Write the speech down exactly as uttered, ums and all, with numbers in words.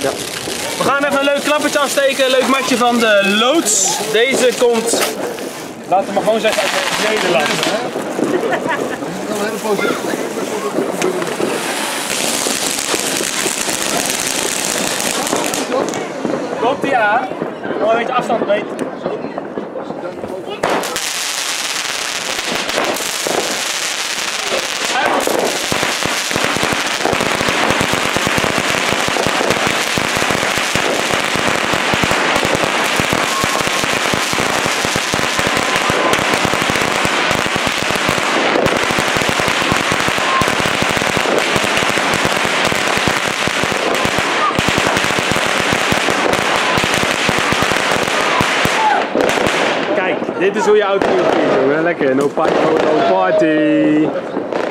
Ja. We gaan even een leuk klappertje afsteken, een leuk matje van de loods. Deze komt, laten we maar gewoon zeggen, uit Nederland. Komt ie aan. Nog een beetje afstand weten. Dit is hoe je auto moet doen, jongen. Lekker, no pipe, no party.